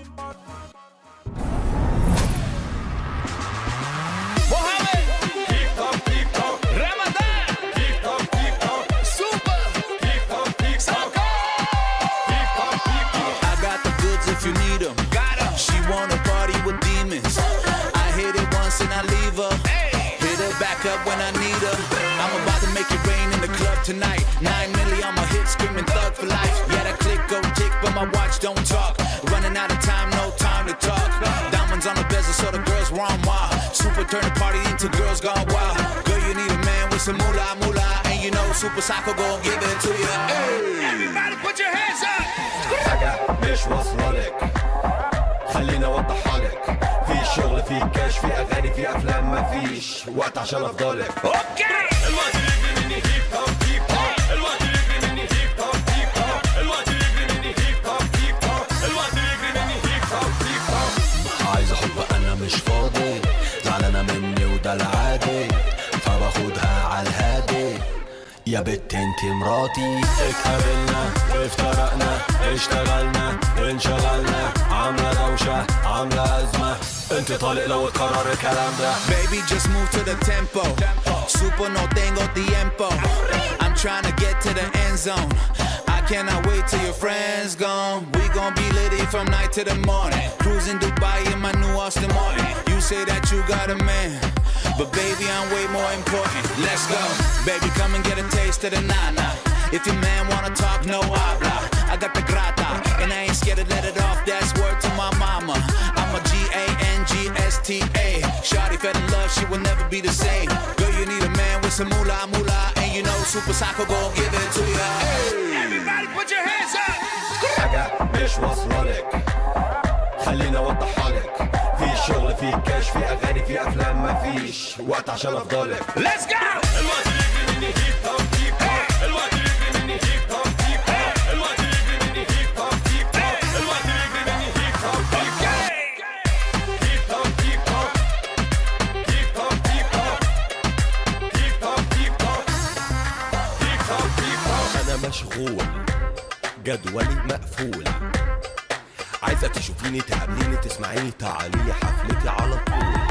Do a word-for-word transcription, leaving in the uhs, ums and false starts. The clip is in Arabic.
If you need them, got them. She wanna party with demons. I hit it once and I leave her. Hey. Hit her back up when I need her. I'm about to make it rain in the club tonight. Nine milli on my hit, screaming thug for life. Yeah, that click go tick, but my watch don't talk. Running out of time, no time to talk. Diamonds on the bezel, so the girls run wild. Super turn the party into girls gone wild. Girl, you need a man with some moolah moolah, and you know Super Psycho gon' give it to you. Hey. Everybody, put your hands up. حاجة مش واصلة خليني اوضحها لك. في شغل، في كاش، في اغاني، في افلام، مفيش وقت عشان افضلك. اوكي. الوقت يجري مني هيب هوب هيب هوب. الوقت يجري مني هيب هوب هيب هوب. الوقت يجري مني هيب هوب هيب هوب. الوقت يجري مني هيب هوب هيب هوب. عايز احب انا مش فاضي، زعلانة مني وده العادي، فباخدها على الهادي. يا بت انتي مراتي، اتقابلنا افترقنا اشتغلنا انشغلنا، عاملة دوشة عاملة أزمة، انت طالق لو اتكرر الكلام ده. Baby just move to the tempo, super no tengo tiempo. I'm trying to get to the end zone. I cannot wait till your friends gone. We gon' be litty from night to the morning. Cruising Dubai in my new Austin Martin. You say that you got a man, but baby I'm way more important. Let's go, baby come and get a taste of the nana. If your man wanna talk, no habla. I got the grata, and I ain't scared to let it off. That's word to my mama. I'm a G A N G S T A. Shawty fell in love, she will never be the same. Girl, you need a man with some moolah moolah, and you know Super Psycho gon' give it to you. Hey. Everybody put your hands up. حاجة مش واصلة لك خليني اوضحها لك. في شغل، في كاش، في اغاني، في افلام، مفيش وقت عشان افضلك. Let's go. الوقت يجري مني هيب هوب هيب هوب. الوقت يجري مني هيب هوب هيب هوب. الوقت يجري مني هيب هوب هيب هوب. الوقت يجري مني هيب هوب هيب هوب. هيب هوب هيب هوب. هيب هوب هيب هوب. هيب هوب هيب هوب. هيب هوب هيب هوب. انا مشغول، جدولي مقفول، عايزة تشوفيني تقابليني تسمعيني تعالي حفلتي على طول.